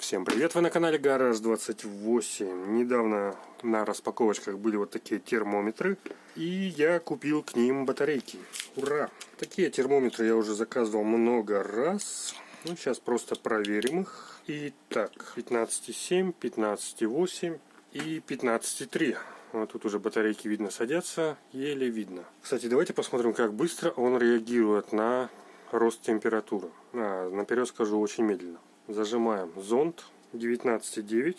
Всем привет, вы на канале Гараж 28. Недавно на распаковочках были вот такие термометры, и я купил к ним батарейки. Ура! Такие термометры я уже заказывал много раз. Ну, сейчас просто проверим их. Итак, 15,7, 15,8 и 15,3. Вот тут уже батарейки видно садятся, еле видно. Кстати, давайте посмотрим, как быстро он реагирует на рост температуры. Наперед скажу, очень медленно. Зажимаем зонд 19,9,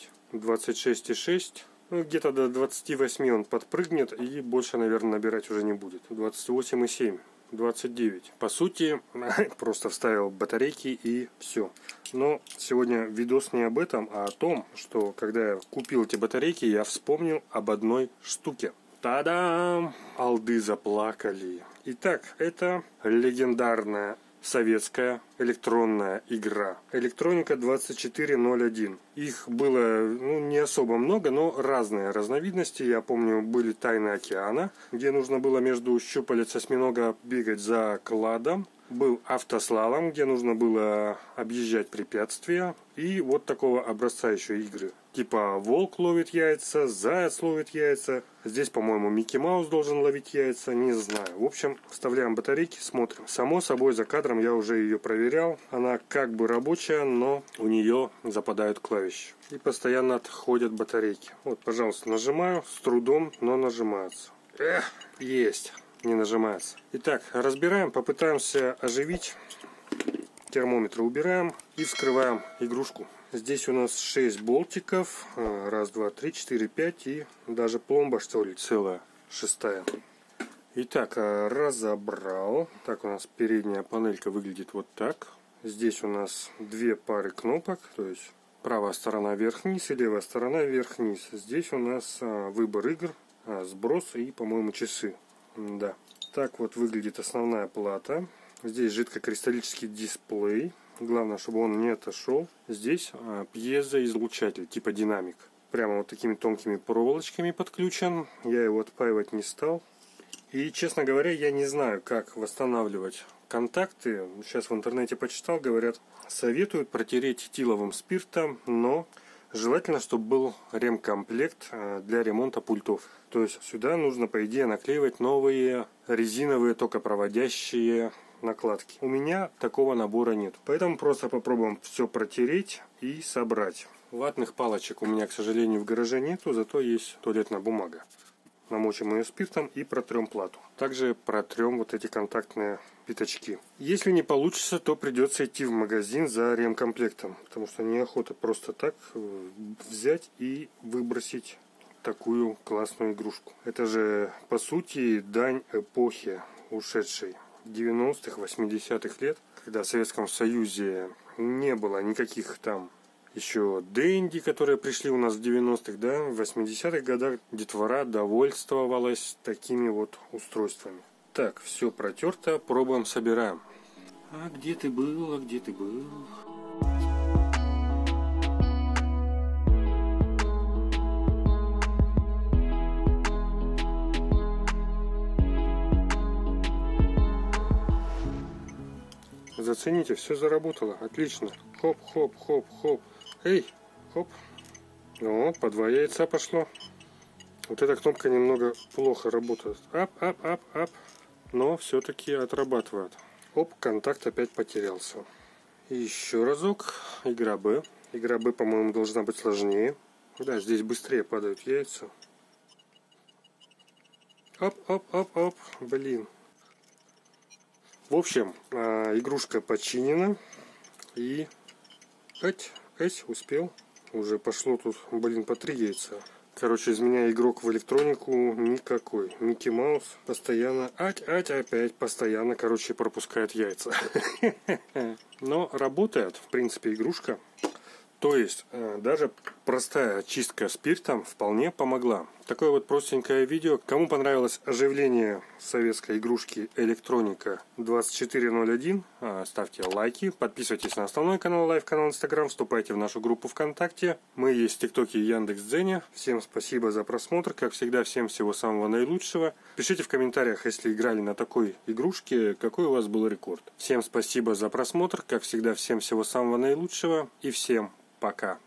26,6. Ну, где-то до 28 он подпрыгнет и больше, наверное, набирать уже не будет. 28,7, 29. По сути, просто вставил батарейки и все. Но сегодня видос не об этом, а о том, что когда я купил эти батарейки, я вспомнил об одной штуке. Та-дам! Алды заплакали. Итак, это легендарная советская электронная игра. Электроника 2401. Их было не особо много, но разные разновидности. Я помню, были Тайны океана, где нужно было между щупалец осьминога бегать за кладом. Был автослалом, где нужно было объезжать препятствия. И вот такого образца еще игры. Типа волк ловит яйца, заяц ловит яйца. Здесь, по-моему, Микки Маус должен ловить яйца, не знаю. В общем, вставляем батарейки, смотрим. Само собой, за кадром я уже ее проверял. Она как бы рабочая, но у нее западают клавиши. И постоянно отходят батарейки. Вот, пожалуйста, нажимаю. С трудом, но нажимается. Есть. Не нажимается. Итак, разбираем, попытаемся оживить. Термометр убираем и вскрываем игрушку. Здесь у нас 6 болтиков. Раз, два, три, 4, 5 и даже пломба, что ли, целая, 6-я. Итак, разобрал. Так, у нас передняя панелька выглядит вот так. Здесь у нас две пары кнопок, то есть правая сторона вверх-вниз и левая сторона вверх-вниз. Здесь у нас выбор игр, сброс и, по-моему, часы. Да. Так вот выглядит основная плата. Здесь жидкокристаллический дисплей. Главное, чтобы он не отошел. Здесь пьезоизлучатель, типа динамик. Прямо вот такими тонкими проволочками подключен. Я его отпаивать не стал. И, честно говоря, я не знаю, как восстанавливать контакты. Сейчас в интернете почитал, говорят, советуют протереть этиловым спиртом, но желательно, чтобы был ремкомплект для ремонта пультов. То есть сюда нужно, по идее, наклеивать новые резиновые токопроводящие накладки. У меня такого набора нет. Поэтому просто попробуем все протереть и собрать. Ватных палочек у меня, к сожалению, в гараже нету, зато есть туалетная бумага. Намочим ее спиртом и протрем плату. Также протрем вот эти контактные пятачки. Если не получится, то придется идти в магазин за ремкомплектом. Потому что неохота просто так взять и выбросить такую классную игрушку. Это же, по сути, дань эпохи ушедшей. 90-х, 80-х лет, когда в Советском Союзе не было никаких там еще денди, которые пришли у нас в 90-х, да, в 80-х годах детвора довольствовалась такими вот устройствами. Так, все протерто, пробуем, собираем. А где ты был, а где ты был? Зацените, все заработало, отлично. Хоп, хоп, хоп, хоп. Эй, хоп. Вот, по 2 яйца пошло. Вот эта кнопка немного плохо работает. Ап, ап, ап, ап. Но все-таки отрабатывает. Оп, контакт опять потерялся. И еще разок. Игра Б. Игра Б, по-моему, должна быть сложнее. Да, здесь быстрее падают яйца. Оп, оп, оп, оп. Блин. В общем, игрушка починена. И... успел. Уже пошло тут, по 3 яйца. Короче, из меня игрок в электронику никакой. Микки Маус постоянно... опять постоянно, пропускает яйца. Но работает, в принципе, игрушка. То есть, даже простая чистка спиртом вполне помогла. Такое вот простенькое видео. Кому понравилось оживление советской игрушки Электроника 2401, ставьте лайки, подписывайтесь на основной канал, лайв-канал Instagram, вступайте в нашу группу ВКонтакте. Мы есть в ТикТоке и Яндекс.Дзене. Всем спасибо за просмотр. Как всегда, всем всего самого наилучшего. Пишите в комментариях, если играли на такой игрушке, какой у вас был рекорд. Всем спасибо за просмотр. Как всегда, всем всего самого наилучшего. И всем пока.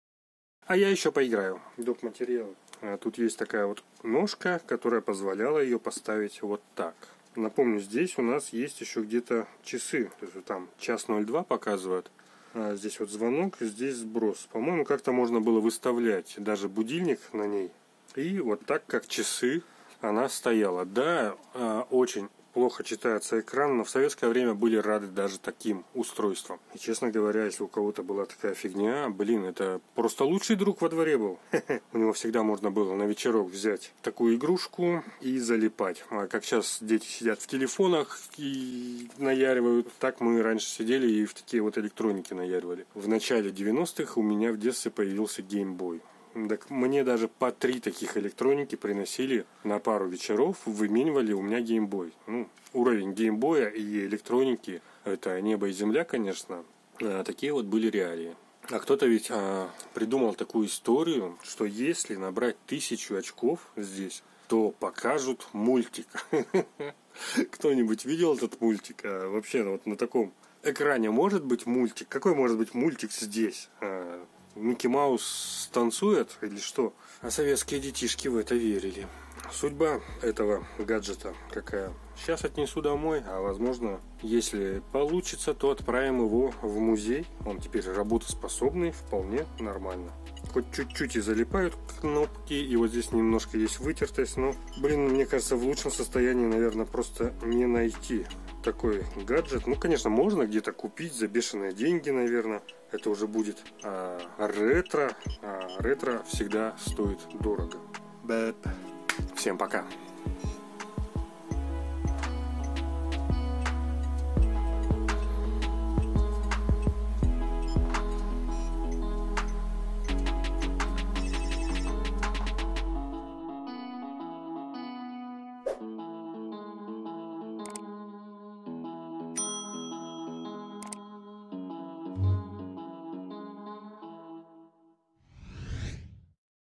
А я еще поиграю. Доп. Материал. Тут есть такая вот ножка, которая позволяла ее поставить вот так. Напомню, здесь у нас есть еще где-то часы. То есть там 1:02 показывают. Здесь вот звонок, здесь сброс. По-моему, как-то можно было выставлять даже будильник на ней. И вот так, как часы, она стояла. Да, очень плохо читается экран, но в советское время были рады даже таким устройствам. И, честно говоря, если у кого-то была такая фигня, блин, это просто лучший друг во дворе был. У него всегда можно было на вечерок взять такую игрушку и залипать. А как сейчас дети сидят в телефонах и наяривают, так мы раньше сидели и в такие вот электроники наяривали. В начале 90-х у меня в детстве появился Game Boy. Так мне даже по 3 таких электроники приносили на пару вечеров, выменивали у меня геймбой. Уровень геймбоя и электроники — это небо и земля, конечно. Такие вот были реалии. А кто-то ведь придумал такую историю, что если набрать 1000 очков здесь, то покажут мультик. Кто-нибудь видел этот мультик? Вообще вот на таком экране может быть мультик? Какой может быть мультик здесь? Микки Маус танцует или что? А советские детишки в это верили. Судьба этого гаджета какая? Сейчас отнесу домой, а возможно, если получится, то отправим его в музей. Он теперь работоспособный, вполне нормально. Хоть чуть-чуть и залипают кнопки, и вот здесь немножко есть вытертость, но, блин, мне кажется, в лучшем состоянии, наверное, просто не найти такой гаджет. Конечно, можно где-то купить за бешеные деньги, наверное. Это уже будет ретро. Ретро всегда стоит дорого. Всем пока.